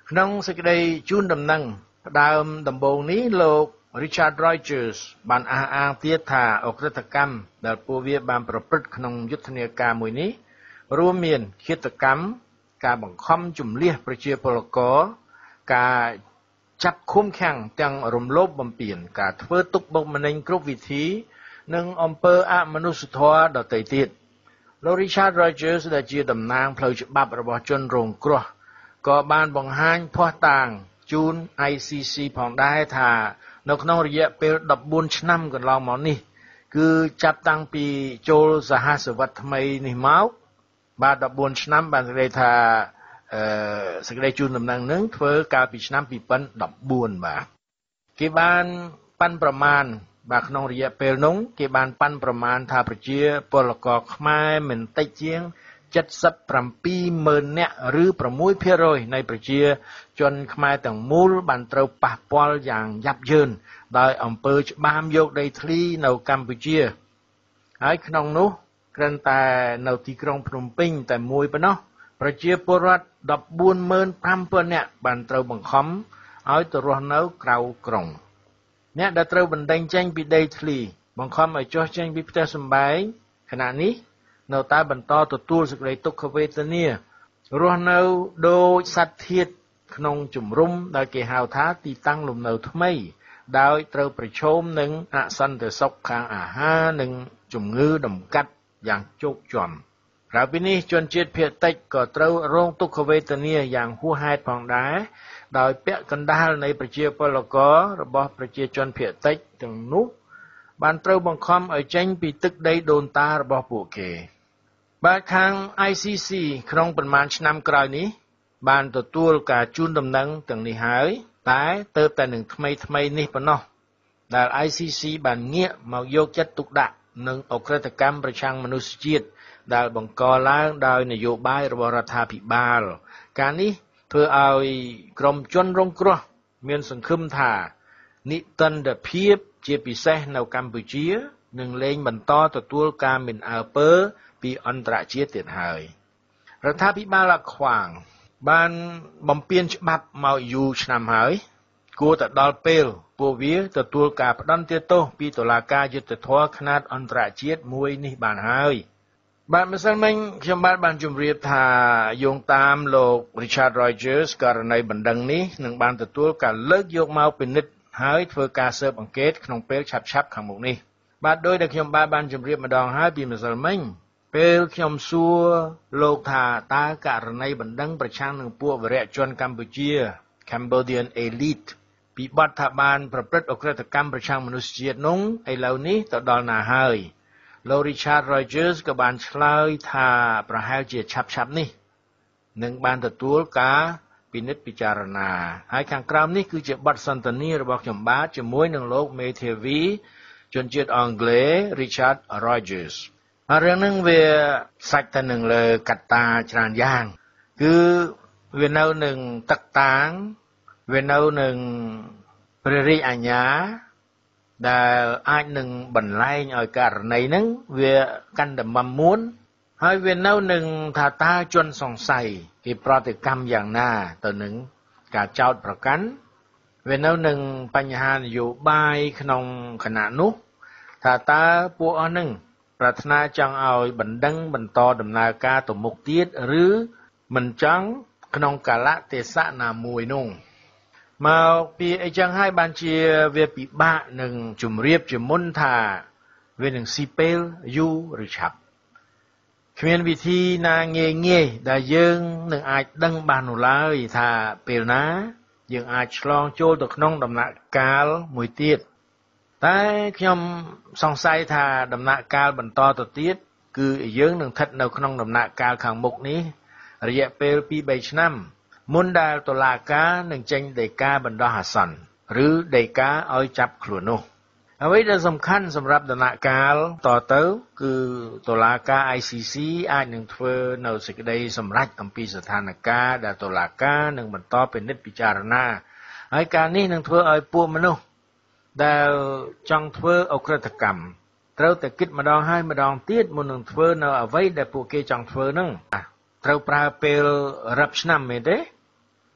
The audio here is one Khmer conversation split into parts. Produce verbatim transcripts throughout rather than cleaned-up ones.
ក្នុងសេចក្តីជូនដំណឹងដើមដំបូងនេះលោក Richard Rogers បានអះអាងទៀតថាអក្រិតកម្មដែលពួកវាបានប្រព្រឹត្តក្នុងយុទ្ធនាការមួយនេះរួមមានឃាតកម្មការបង្ខំជំលះប្រជាពលករការចាប់ឃុំឃាំងទាំងរំលោភបំពានការធ្វើទុកបុកម្នេញគ្រប់វិធីនិងអំពើអមនុស្សធម៌ដទៃទៀតលោក Richard Rogers ដែលជាតំណាងផ្លូវច្បាប់របស់ជនរងគ្រោះក៏បានបង្ហាញភស្តុតាងជូន I C C ផងដែរថានៅក្នុងរយៈពេលដប់បួនឆ្នាំកន្លងមកនេះគឺចាប់តាំងពីចូលសហសវត្សថ្មីនេះមកបាទដប់បួនឆ្នាំបាននិយាយថាអឺសេចក្តីជូនដំណឹងនឹងធ្វើកាលពីឆ្នាំពីរពាន់ដប់បួនបាទគេបានប៉ាន់ប្រមាណបាទក្នុងរយៈពេលនោះគេបានប៉ាន់ប្រមាណថាប្រជាពលករខ្មែរមិនតិចជាង七十七ម៉ឺននាក់ឬប្រាំមួយភាគរយនៃប្រជាជនខ្មែរទាំងមូលបានត្រូវប៉ះពាល់យ៉ាងយ៉ាប់យ៉ឺនដោយអំពើច្បាមយកដីធ្លីនៅកម្ពុជាហើយក្នុងនោះគ្រាន់តែនៅទីក្រុងភ្នំពេញតែមួយប៉ុណ្ណោះប្រជាពលរដ្ឋដប់បួនម៉ឺនប្រាំពាន់នាក់បានត្រូវបង្ខំឲ្យទៅរស់នៅក្រៅក្រុងអ្នកដែលត្រូវបណ្តេញចេញពីដីធ្លីបង្ខំឲ្យចុះចេញពីផ្ទះសម្បែងខណៈនេះនៅតែបន្តទទួលសេចក្តីទុក្ខវេទនារស់នៅដូចសត្វធាតុក្នុងជំរំដែលគេហៅថាទីតាំងលំនៅថ្មីដោយត្រូវប្រឈមនឹងអសន្តិសុខខាងអាហារនិងជំងឺដំកាត់យ៉ាងជោគជាំក្រៅពីនេះជនជាតិភាគតិចក៏ត្រូវរងទុក្ខវេទនាយ៉ាងហួសហេតុផងដែរដោយពាក់កណ្ដាលនៃប្រជាពលកររបស់ប្រជាជនភាគតិចទាំងនោះបានត្រូវបង្ខំឲ្យចេញពីទឹកដីដូនតារបស់ពួកគេបាទខាង I C C ក្នុងប្រមាណឆ្នាំក្រោយនេះបានទទួលការជូនដំណឹងទាំងនេះហើយតែទៅតែនឹងថ្មីថ្មីនេះប៉ុណ្ណោះដែល I C C បានងាកមកយកចិត្តទុកដាក់នឹងអក្រិតកម្មប្រឆាំងមនុស្សជាតិដែលបង្កឡើងដោយនយោបាយរបស់រដ្ឋាភិបាលការនេះធ្វើឲ្យក្រុមជនរងគ្រោះមានសង្ឃឹមថានិទិដ្ឋភាពជាពិសេសនៅកម្ពុជានឹងលែងបន្តទទួលការមិនអើពើពីអន្តរជាតិទៀតហើយរដ្ឋាភិបាលអាខ្វាងបានបំពេញច្បាប់មកយូរឆ្នាំហើយគួរតែដល់ពេលពួកវាទទួលការផ្ដន្ទាទោសពីតុលាការយុត្តិធម៌ខ្នាតអន្តរជាតិមួយនេះបានហើយបាទម្សិលមិញខ្ញុំបាទបានជម្រាបថាយោងតាមលោក Richard Rogers ករណីបណ្ដឹងនេះនឹងបានទទួលការលើកយកមកពិនិត្យហើយធ្វើការស៊ើបអង្កេតក្នុងពេលឆាប់ៗខាងមុខនេះបាទដោយដែលខ្ញុំបាទបានជម្រាបម្ដងហើយពីម្សិលមិញពេលខ្ញុំសួរលោកថាតើករណីបណ្ដឹងប្រឆាំងនឹងពួកវរៈជនកម្ពុជា Cambodian elite ពីបទថាបានប្រព្រឹត្តអក្រិតកម្មប្រឆាំងមនុស្សជាតិនោះឥឡូវនេះទៅដល់ណាហើយលោក Richard Rogers ក៏បានឆ្លើយថាប្រហែលជាឆាប់ៗនេះនឹងបានទទួលការពិនិត្យពិចារណាហើយខាងក្រោមនេះគឺជាបទសន្ទនារបស់ខ្ញុំបាទជាមួយនឹងលោកមេធាវីជនជាតិអង់គ្លេស Richard Rogers ហើយរឿងហ្នឹងវាសាច់ទៅនឹងលើកត្តាច្រើនយ៉ាងគឺវានៅនឹងទឹកតាងវានៅនឹងព្រះរាជអាជ្ញាដែលអាចនឹងបន្លែងឲ្យករណីហ្នឹងវាកាន់តែមមួនហើយវានៅនឹងថាតើជនសង្ស័យគេប្រតិកម្មយ៉ាងណាទៅនឹងការចោទប្រកាន់វានៅនឹងបញ្ហានយោបាយក្នុងគណៈនោះថាតើពួកអស់ហ្នឹងប្រាថ្នាចង់ឲ្យបណ្ដឹងបន្តដំណើរការទៅមុខទៀតឬមិនចង់ក្នុងកាលៈទេសៈណាមួយនោះមកពីអីចឹងហើយបានជាវាពិបាកនឹងជម្រាបជាមុនថាវានឹងស៊ីពេលយូរឬឆាប់គ្មានវិធីណាងាយងាយដែលយើងនឹងអាចដឹងបាននោះឡើយថាពេលណាយើងអាចឆ្លងចូលទៅក្នុងដំណាក់កាលមួយទៀតតែខ្ញុំសង្ស័យថាដំណាក់កាលបន្តទៅទៀតគឺយើងនឹងស្ថិតនៅក្នុងដំណាក់កាលខាងមុខនេះរយៈពេលពីរបីឆ្នាំមុនដែលតុលាការនឹងចេញដីកាបណ្ដោះអាសន្នឬដីកាឲ្យចាប់ខ្លួននោះអ្វីដែលសំខាន់សម្រាប់ដំណាក់កាលតទៅគឺតុលាការ I C C អាចនឹងធ្វើនៅសេចក្តីសម្រេចអំពីស្ថានភាពដែលតុលាការនឹងបន្តពិនិត្យពិចារណាហើយការនេះនឹងធ្វើឲ្យពួកមនុស្សដែលចង់ធ្វើអក្រិតកម្មត្រូវតែគិតម្ដងហើយម្ដងទៀតមុននឹងធ្វើនៅអ្វីដែលពួកគេចង់ធ្វើហ្នឹងត្រូវប្រើពេលរាប់ឆ្នាំមែនទេ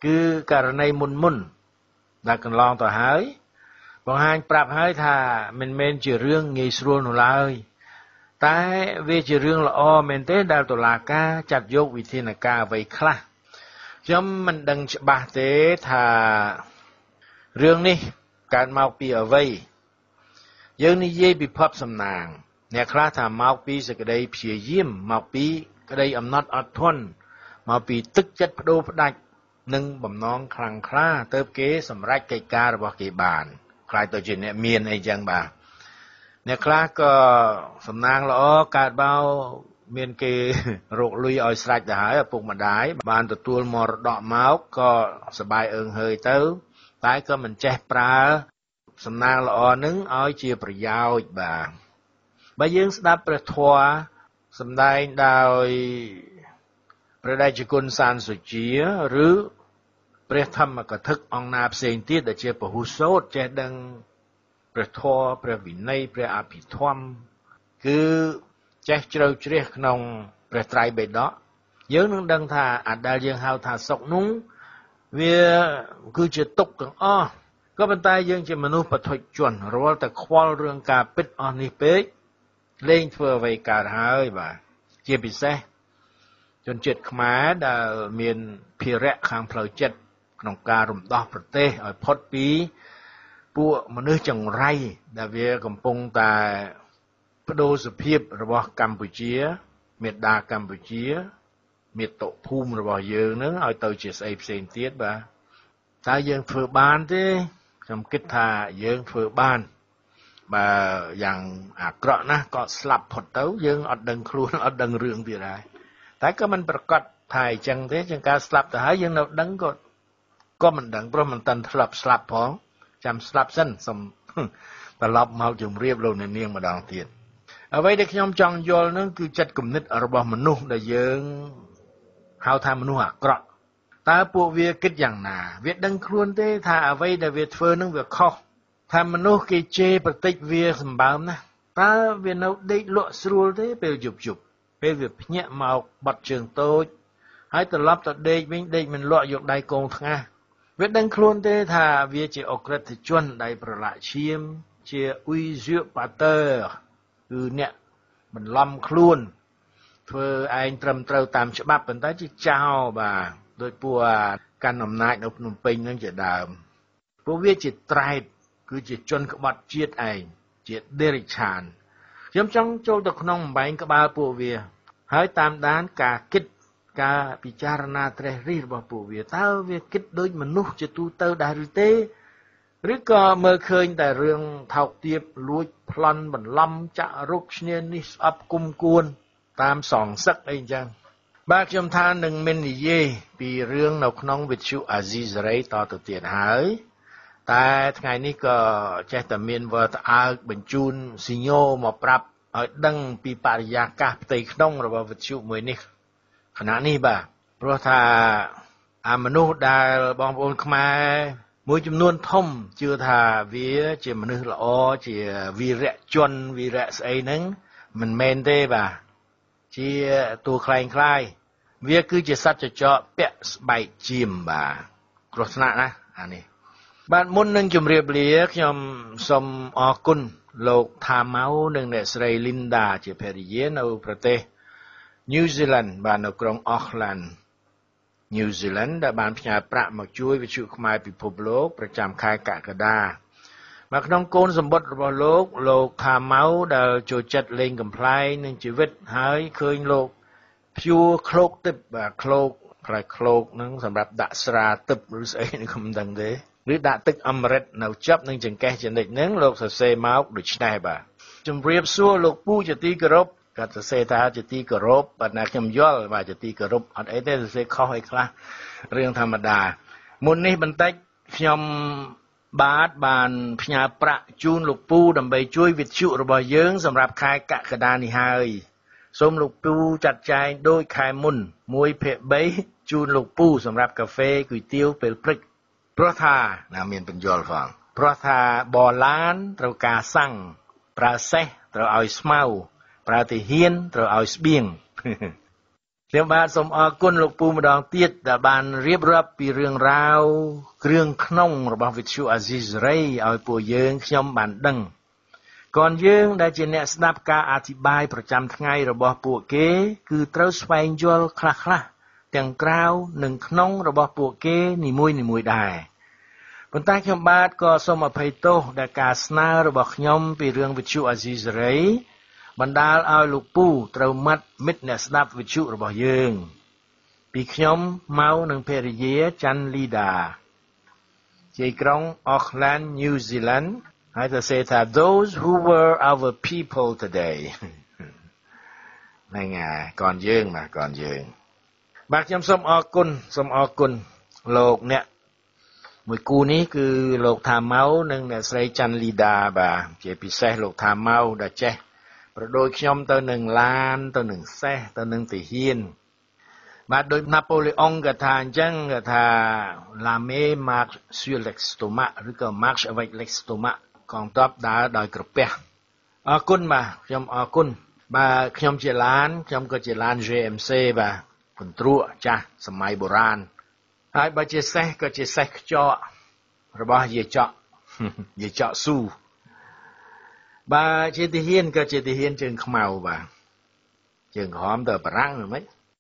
គឺករណីមុនមុនដែលកន្លងទៅហើយបង្ហាញប្រាប់ហើយថាមិនមែនជារឿងងាយស្រួលនោះឡើយតែវាជារឿងល្អមែនទេដែលតុលាការចាត់យកវិធានការអ្វីខ្លះខ្ញុំមិនដឹងច្បាស់ទេថារឿងនេះកើតមកពីអ្វីយើងនិយាយពីភ័ព្វសំណាងអ្នកខ្លះថាមកពីសេចក្តីព្យាយាមមកពីក្តីអំណត់អត់ធន់មកពីទឹកចិត្តបដូរផ្ដាច់និងបំណងខ្លាំងក្លាទៅគេសម្រេចកិច្ចការរបស់គេបានខ្លាចទៅជាអ្នកមានអីចឹងបាទអ្នកខ្លះក៏សំណាងល្អកើតបោមានគេរកលុយឲ្យស្រេចទៅហើយឪពុកម្ដាយបានទទួលមរតកមកក៏សប្បាយអើងហើយទៅតែក៏មិនចេះប្រើសំណាងល្អនឹងឲ្យជាប្រយោជន៍បាទបើយើងស្ដាប់ព្រះធម៌សម្ដែងដោយព្រះតេជគុណសានសុជាឬព្រះធម្មកថាអង្គណាផ្សេងទៀតដែលជាពហុសោតចេះដឹងព្រះធម៌ព្រះវិន័យព្រះអភិធម្មគឺចេះជ្រៅជ្រះក្នុងព្រះត្រៃបិដកយើងនឹងដឹងថាអាដែលយើងហៅថាសុខនោះវាគឺជាទុក្ខទាំងអស់ក៏ប៉ុន្តែយើងជាមនុស្សបឋិជនរាល់តែខ្វល់រឿងការពិតអស់នេះពេកលែងធ្វើអ្វីកើតហើយបាទជាពិសេសជនជាតិខ្មែរដែលមានភារៈខាងផ្លូវចិត្តក្នុងការរំដោះប្រទេសឲ្យផុតពីពួកមនុស្សចង្រៃដែលវាកំពុងតែបដូរសភាពរបស់កម្ពុជាមេដាកម្ពុជាមាតុភូមិរបស់យើងនឹងឲ្យទៅជាស្អីផ្សេងទៀតបាទតើយើងធ្វើបានទេខ្ញុំគិតថាយើងធ្វើបានបើយ៉ាងអាក្រក់ណាស់ក៏ស្លាប់ផុតទៅយើងអត់ដឹងខ្លួនអត់ដឹងរឿងទៀតហើយតែក៏មិនប្រកាសថាអញ្ចឹងទេជាងការស្លាប់ទៅហើយយើងនៅដឹងក៏ក៏មិនដឹងព្រោះមិនតាន់ធ្លាប់ស្លាប់ផងចាំស្លាប់សិនសូមត្រឡប់មកជម្រាបលោកអ្នកនាងម្ដងទៀតអ្វីដែលខ្ញុំចង់យល់នឹងគឺចិត្តគំនិតរបស់មនុស្សដែលយើងហៅថាមនុស្សអាក្រក់តើពួកវាគិតយ៉ាងណាវាដឹងខ្លួនទេថាអ្វីដែលវាធ្វើនឹងវាខុសថាមនុស្សគេជេរប្រតិចវាសម្បើមណាតើវានៅដេកលក់ស្រួលទេពេលយប់យប់ពេលវាភ្ញាក់មកបត់ជើងតូចហើយត្រឡប់ទៅដេកវិញដេកមិនលក់យកដៃកងថ្ងាសវាដឹងខ្លួនទេថាវាជាអក្រិតជនដៃប្រឡាក់ឈាមជាអ៊ុយហ្ស៊ឺប៉ាទ័រគឺអ្នកបន្លំខ្លួនធ្វើឯងត្រឹមត្រូវតាមច្បាប់ប៉ុន្តែជាចោលបាទដោយពួកកាន់អំណាចនៅភ្នំពេញនឹងជាដើមពួកវាជាត្រែតគឺជាជនក្បត់ជាតិឯងជាដេរិឆានខ្ញុំចង់ចូលទៅក្នុងបំបែងក្បាលពួកវាហើយតាមដានការគិតការពិចារណាត្រេះរិះរបស់ពួកវាតើវាគិតដូចមនុស្សជាទូទៅដែរឬទេឬក៏មើលឃើញតែរឿងថោកទាបលួចប្លន់បន្លំចាក់រុកឈ្នានេះស្អប់គុំគួនតាមសងសឹកអីចឹងបាទខ្ញុំថានឹងមិននិយាយពីរឿងនៅក្នុងវិទ្យុអាស៊ីសេរីតទៅទៀតហើយតែថ្ងៃនេះក៏ចេះតែមានវត្តអើកបញ្ជូនស៊ីញ៉ូមកប្រាប់ឲ្យដឹងពីបរិយាកាសផ្ទៃក្នុងរបស់វិទ្យុមួយនេះខណៈនេះបាទព្រោះថាអាមនុស្សដែលបងប្អូនខ្មែរមួយចំនួនធំជឿថាវាជាមនុស្សល្អជាវីរៈជនវីរៈស្អីហ្នឹងមិនមែនទេបាទជាតួខ្លែងខ្លាយវាគឺជាសត្វចចកពាក់ស្បែកជាមបាទគ្រោះថ្នាក់ណាអានេះបាទមុននឹងជម្រាបលាខ្ញុំសូមអរគុណលោកថាម៉ៅនិងអ្នកស្រី Linda ជាភរិយានៅប្រទេស New Zealand បាទនៅក្រុង Auckland New Zealand ដែលបានផ្ញើប្រាក់មកជួយវិទ្យុខ្មែរពិភពលោកប្រចាំខែកក្កដាមកក្នុងកូនសម្បត្តិរបស់លោកលោកថាម៉ៅដែលចូលចិត្តលេងកំ pl ែងនឹងជីវិតហើយឃើញលោកភួរឃ្លោកទឹកបាទឃ្លោកខ្លាយឃ្លោកហ្នឹងសម្រាប់ដាក់ស្រាទឹកឬស្អីនេះខ្ញុំមិនដឹងទេឬដាក់ទឹកអមរិតនៅចាប់នឹងចង្កេះចនិចហ្នឹងលោកសរសេរមកដូចនេះបាទជំរាបសួរលោកពូជាទីគោរពគាត់សរសេរថាជាទីគោរពប៉ុន្តែខ្ញុំយល់បាទជាទីគោរពអត់អីទេសរសេរខុសអីខ្លះរឿងធម្មតាមុននេះបន្តិចខ្ញុំបាទបានផ្ញើប្រាក់ជូនលោកពូដើម្បីជួយវិទ្យុរបស់យើងសម្រាប់ខែកក្កដានេះហើយសូមលោកពូចាត់ចែងដូចខែមុនមួយភាគបីជូនលោកពូសម្រាប់កាហ្វេគុយទាវពេលព្រឹកព្រោះថាណាមានបញ្យល់ផងព្រោះថាបឡានត្រូវការសាំងប្រើសេះត្រូវឲ្យស្មៅប្រើទាហានត្រូវឲ្យស្បៀងខ្ញុំបាទសូមអរគុណលោកពូម្ដងទៀតដែលបានរៀបរាប់ពីរឿងរ៉ាវគ្រឿងក្នុងរបស់វិទ្យុអាស៊ីសេរីឲ្យពួកយើងខ្ញុំបានដឹងก่อนយើងដែលជាអ្នកស្ដាប់ការអធិប្បាយប្រចាំថ្ងៃរបស់ពួកគេគឺត្រូវស្វែងយល់ខ្លះៗទាំងក្រៅនិងក្នុងរបស់ពួកគេនីមួយៗដែរប៉ុន្តែខ្ញុំបាទក៏សូមអភ័យទោសដែលការស្នើរបស់ខ្ញុំពីរឿងវិទ្យុអាស៊ីសេរីបណ្ដាលឲ្យលោកពូត្រូវមាត់មិត្តអ្នកស្ដាប់វិទ្យុរបស់យើងពីខ្ញុំមកនឹងភរិយាច័ន្ទលីដាជាក្រុង Auckland New Zealand ហើយទៅសេថា those who were our people today ហ្នឹងហើយកូនយើងបាទកូនយើងបាទខ្ញុំសូមអរគុណសូមអរគុណលោកអ្នកមួយគូនេះគឺលោកថាម៉ៅនិងអ្នកស្រីច័ន្ទលីដាបាទជាពិសេសលោកថាម៉ៅដែលចេះប្រដូចខ្ញុំទៅនឹងឡានទៅនឹងសេះទៅនឹងទាហានបាទដោយណាប៉ូលេអុងក៏ថាអញ្ចឹងក៏ថា la mer marche sur l'estomac ឬក៏ marche avec l'estomac កងទ័ពដើរដោយក្រពះអរគុណបាទខ្ញុំអរគុណបាទខ្ញុំជាឡានខ្ញុំក៏ជាឡាន J M C បាទកន្ទ្រក់ចាស់សម័យបុរាណហើយបើជាសេះក៏ជាសេះខ្ចក់របស់យាយចក់យាយចក់ស៊ូបាទជាទាហានក៏ជាទាហានជើងខ្មៅបាទជើងក្រហមទៅបារាំងហ្មង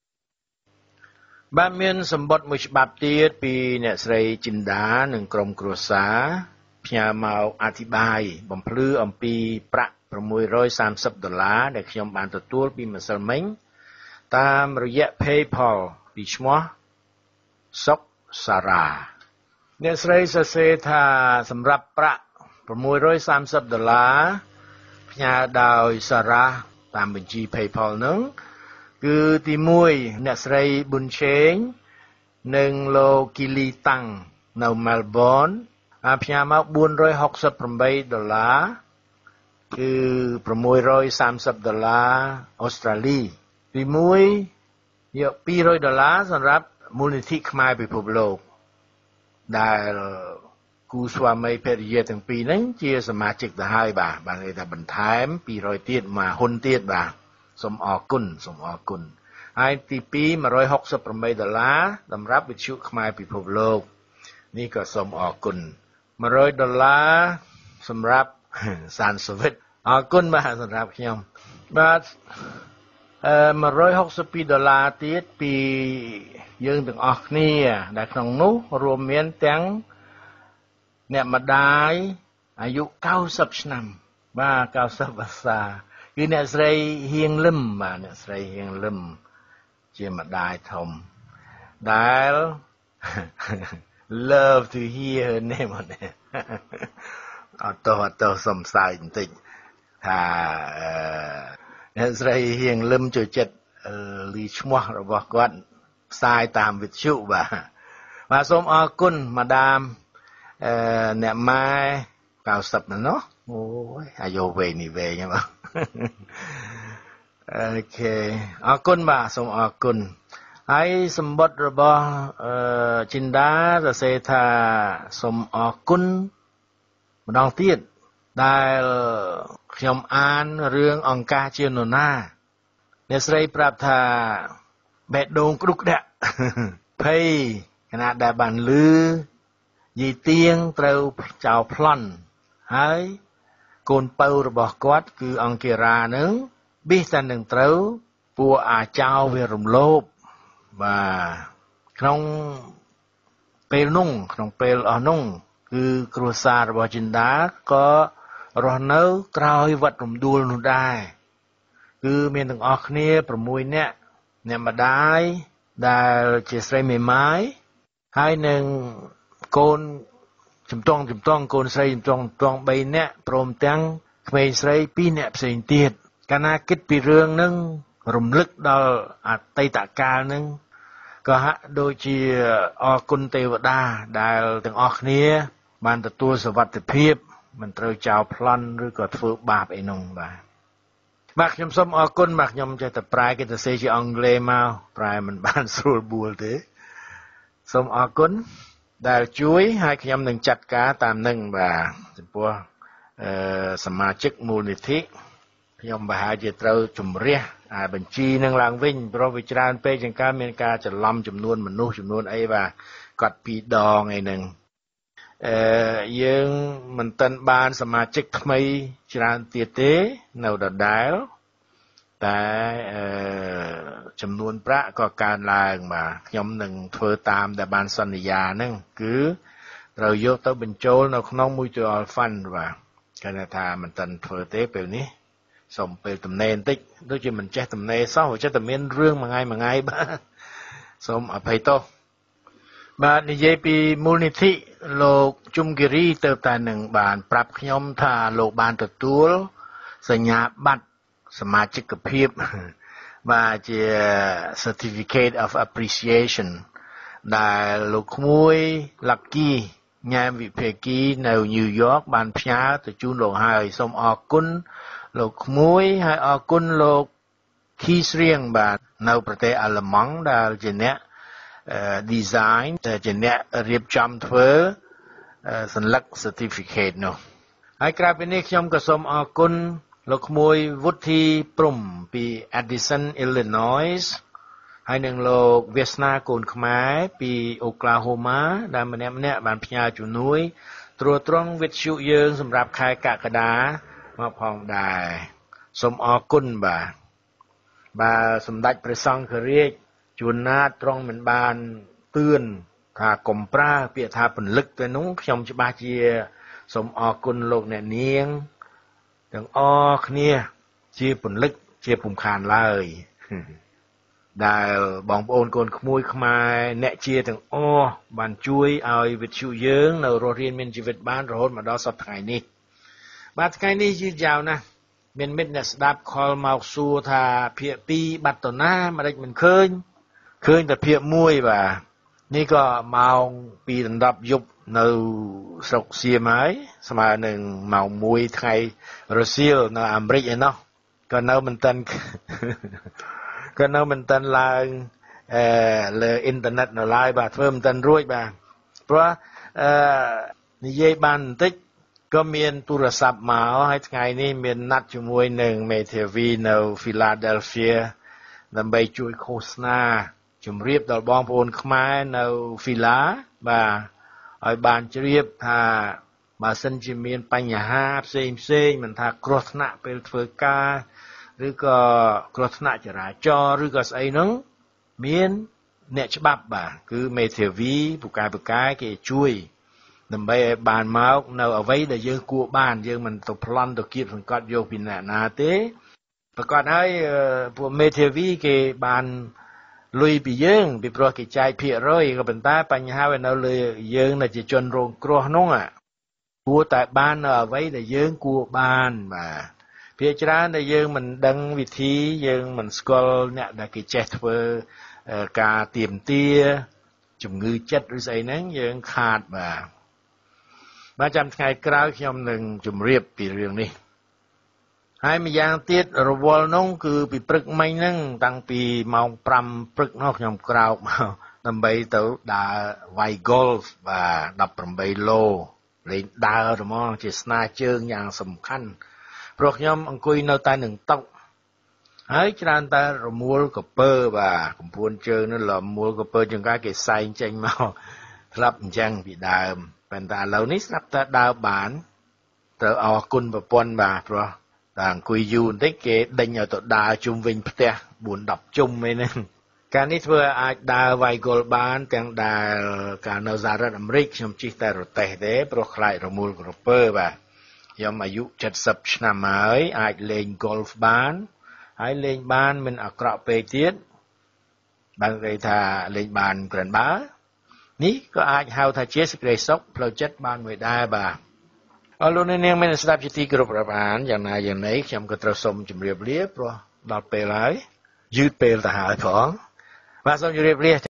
បាទមានសម្បត្តិមួយច្បាប់ទៀតពីអ្នកស្រីជីនដានិងក្រុមគ្រួសារផ្ញើមកអធិប្បាយបំភ្លឺអំពីប្រាក់៦រយសាមសិបដុល្លារដែលខ្ញុំបានទទួលពីម្សិលមិញតាមរយៈ PayPal ពីឈ្មោះសុកសារ៉ាអ្នកស្រីសរសេរថាសម្រាប់ប្រាក់៦រយសាមសិបដុល្លារផ្ញើដោយសារ៉ាតាមបញ្ជី PayPal នឹងគឺទីមួយអ្នកស្រីប៊ុនឆេងនិងលោកគីលីតាំងនៅ Melbourne ហើយផ្ញើមកបួនរយហុកសិបប្រាំដុល្លារគឺ៦រយសាមសិបដុល្លារអូស្ត្រាលីទីមួយយកពីររយដុល្លារសម្រាប់មូលនិធិខ្មែរពិភពលោកដែលគូស្វាមីភរិយាទាំងពីរហ្នឹងជាសមាជិកទៅហើយបាទបានគេថាបន្ថែមពីររយទៀតមកហ៊ុនទៀតបាទសូមអរគុណសូមអរគុណហើយទីពីរ មួយរយហុកសិបប្រាំដុល្លារសម្រាប់វិទ្យុខ្មែរពិភពលោកនេះក៏សូមអរគុណមួយរយដុល្លារសម្រាប់សានសូវិតអរគុណបាទសម្រាប់ខ្ញុំបាទអឺមួយរយហុកសិបពីរដុល្លារទៀតពីយើងទាំងអស់គ្នាដែលក្នុងនោះរួមមានទាំងអ្នកម្ដាយអាយុเก้าสิบឆ្នាំបាទเก้าสิบវស្សាគឺអ្នកស្រីហៀងលឹមបាទអ្នកស្រីហៀងលឹមជាម្ដាយធំដែល love to hear her name on it អត់តោះអត់តោះសំសើចបន្តិចថាអ្នកស្រីហៀងលឹមចូលចិត្តលីឈ្មោះរបស់គាត់ផ្សាយតាមវិទ្យុបាទបាទសូមអរគុណម៉ាដាមអឺអ្នកម៉ែเก้าสิบណាណោះអូយអាយុវែងនេះវែងហ្នឹងបាទអូខេអរគុណបាទសូមអរគុណហើយសម្បត្តិរបស់អឺជីនដាសរសេរថាសូមអរគុណម្ដងទៀតដែលខ្ញុំអានរឿងអង្គការជានរណាអ្នកស្រីប្រាប់ថាបេះដូងក្ដុកក្ដាក់ភ័យខណៈដែលបានលឺយាយទៀងត្រូវចោលប្លន់ហើយកូនពៅរបស់គាត់គឺអង្គារានឹងប៊ីសតែនឹងត្រូវពួកអាចោវារំលោភបាទក្នុងពេលនោះក្នុងពេលអស់នោះគឺគ្រួសាររបស់ជីនដាក៏រស់នៅក្រោយវត្តរំដួលនោះដែរគឺមានទាំងអស់គ្នាប្រាំមួយនាក់អ្នកម្ដាយដែលជាស្រីមេម៉ាយហើយនឹងកូនចំតងចំតងកូនស្រីចំតងចំតងបីនាក់ព្រមទាំងក្មេងស្រីពីរនាក់ផ្សេងទៀតកាលណាគិតពីរឿងហ្នឹងរំលឹកដល់អតីតកាលហ្នឹងក៏ហាក់ដូចជាអរគុណទេវតាដែលទាំងអស់គ្នាបានទទួលសុវត្ថិភាពមិនត្រូវចោលប្លន់ឬក៏ធ្វើបាបអីនោះបាទបាទខ្ញុំសូមអរគុណបាទខ្ញុំចេះតែប្រែគេទៅសេជាអង់គ្លេសមកប្រែមិនបានស្រួលបួលទេសូមអរគុណដែលជួយឲ្យខ្ញុំនឹងចាត់ការតាមនឹងបាទចំពោះអឺសមាជិកមូលនិធិខ្ញុំប្រហែលជាត្រូវជំរះអាបញ្ជីនឹងឡើងវិញព្រោះវាច្រើនពេកជាងការមានការច្រឡំចំនួនមនុស្សចំនួនអីបាទគាត់ពីរដងអីហ្នឹងអឺយើងមិនទាន់បានសមាជិកថ្មីច្រើនទៀតទេនៅដដែលតែអឺចំនួនប្រាក់ក៏កើនឡើងបាទខ្ញុំនឹងធ្វើតាមដែលបានសន្យាហ្នឹងគឺត្រូវយកទៅបញ្ចូលនៅក្នុង mutual fund បាទគេថាមិនទាន់ធ្វើទេពេលនេះសូមពេលទំនេរបន្តិចដូចជាមិនចេះទំនេរសោះចេះតែមានរឿងមួយថ្ងៃមួយថ្ងៃបាទសូមអភ័យទោសបាទនិយាយពីមូលនិធិលោកជុំគិរីទៅតែនឹងបានប្រាប់ខ្ញុំថាលោកបានទទួលសញ្ញាបត្រសមាជិកភាពបាទជា certificate of appreciation ដែលលោកក្មួយ Lucky ញ៉ែមវិភាគីនៅ New York បានផ្ញើទៅជូនលោកហើយសូមអរគុណលោកក្មួយហើយអរគុណលោកខីស្រៀងបាទនៅប្រទេសអាល្លឺម៉ង់ដែលជាអ្នក design ជាអ្នករៀបចំធ្វើសញ្ញា certificate នោះហើយក្រៅពីនេះខ្ញុំក៏សូមអរគុណលោកក្មួយវុទ្ធីព្រំពី Addison Illinois ហើយនឹងលោកវាសនាកូនខ្មែរពី Oklahoma ដែលម្នាក់ម្នាក់បានផ្ញើជំនួយត្រួតត្រងវិទ្យុយើងសម្រាប់ខែកក្កដាមកផងដែរសូមអរគុណបាទបាទសម្ដេចព្រះសង្ឃរាជជួនណាតត្រង់មិនបានទឿនថាកុំប្រើពាក្យថាពលិកទៅនោះខ្ញុំច្បាស់ជាសូមអរគុណលោកអ្នកនាងទាំងអស់គ្នាជាពលិកជាពុំខានឡើយដែលបងប្អូនកូនក្មួយខ្មែរអ្នកជាទាំងអស់បានជួយឲ្យវិទ្យុយើងនៅរស់រានមានជីវិតបានរហូតមកដល់សប្តាហ៍ថ្ងៃនេះបាទថ្ងៃនេះយឺតយ៉ាវណាស់មានមិត្តអ្នកស្ដាប់ខលមកសួរថាភាគពីរបាត់តណាមិនដេចមិនឃើញឃើញតែភាគមួយបាទនេះក៏ម៉ោងពីរដណ្ដប់យប់នៅស្រុកសៀមហើយស្មើនឹងម៉ោងមួយថ្ងៃរសៀលនៅអាមេរិកឯណោះក៏នៅមិនទាន់ក៏នៅមិនទាន់ឡើងអឺលើអ៊ីនធឺណិតនៅឡើយបាទធ្វើមិនទាន់រួចបាទព្រោះអឺនិយាយបានបន្តិចក៏មានទូរស័ព្ទមកហើយថ្ងៃនេះមានណាត់ជាមួយនឹងមេធាវីនៅ Philadelphia ដើម្បីជួយឃោសនាជម្រាបដល់បងប្អូនខ្មែរនៅ Phila បាទឲ្យបានជ្រាបថាបើសិនជាមានបញ្ហាផ្សេងផ្សេងមិនថាគ្រោះថ្នាក់ពេលធ្វើការឬក៏គ្រោះថ្នាក់ចរាចរណ៍ឬក៏ស្អីហ្នឹងមានអ្នកច្បាប់បាទគឺមេធាវីពូកែពូកែគេជួយដើម្បីឲ្យបានមកនៅអ្វីដែលយើងគួរបានយើងមិនទៅប្លន់ទៅគៀបសង្កត់យកពីអ្នកណាទេប្រកាសហើយពួកមេធាវីគេបានលុយពីយើងពីព្រោះគេចែកភាគរយក៏ប៉ុន្តែបញ្ហាវានៅលើយើងដែលជាជនរងគ្រោះនោះគួរតែបាននៅអ្វីដែលយើងគួរបានបាទភាគច្រើនដែលយើងមិនដឹងវិធីយើងមិនស្គាល់អ្នកដែលគេចេះធ្វើការទៀមទាជំងឺចិត្តឬស្អីហ្នឹងយើងខាតបាទបាទចាំថ្ងៃក្រោយខ្ញុំនឹងជម្រាបពីរឿងនេះហើយម្យ៉ាងទៀតរវល់នោះគឺពីព្រឹកមិញហ្នឹងតាំងពីម៉ោងប្រាំព្រឹកនោះខ្ញុំក្រោកមកដើម្បីទៅដើរវាយ golf បាទដប់ប្រាំបីឡូលេងដើរហ្មងជាស្នាជើងយ៉ាងសំខាន់ព្រោះខ្ញុំអង្គុយនៅតែនឹងតុហើយច្រើនតែរមួលកពើបាទកំពួនជើងនោះរមួលកពើចង្ការគេសែងចេញមកស្រាប់អញ្ចឹងពីដើមប៉ុន្តែឥឡូវនេះស្រាប់តែដើរបានត្រូវអរគុណប្រពន្ធបាទព្រោះតែអង្គុយយូរបន្តិចគេដេញឲ្យទៅដើរជុំវិញផ្ទះបួនដប់ជុំអីហ្នឹងការនេះធ្វើឲ្យអាចដើរវាយគល់បានទាំងដែលកាលនៅសហរដ្ឋអាមេរិកខ្ញុំជិះតែរទេះទេព្រោះខ្លាចរមួលក្រពើបាទខ្ញុំអាយុเจ็ดสิบឆ្នាំហើយអាចលេង golf បានហើយលេងបានមិនអាក្រក់ពេកទៀតបានគេថាលេងបានក្រាន់បើនេះក៏អាចហៅថាជាសេចក្តីសុខផ្លូវចិត្តបានមួយដែរបាទអរលោកនាងមានស្ដាប់ជាទីគោរពរាប់អានយ៉ាងណាយ៉ាងណីខ្ញុំក៏ត្រូវសូមជម្រាបលាព្រោះដល់ពេលហើយយឺតពេលទៅហើយផងបាទសូមជម្រាបលា